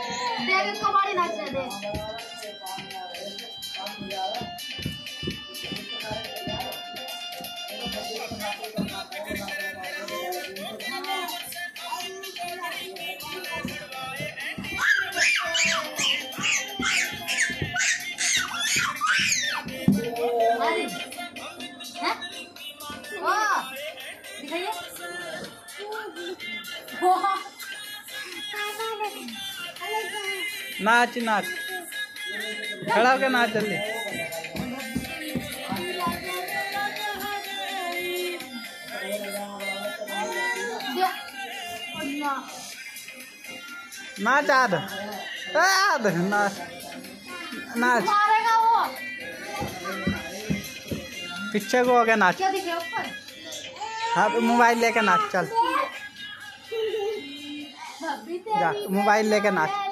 देख इसको बड़ी नाच रहे देख। नाच नाच, खड़ा होकर नाच जल्दी। नाच आद आद नाच नाच, पीछे को हो गया नाच। हाँ मोबाइल लेके नाच, चल जा मोबाइल लेके नाच।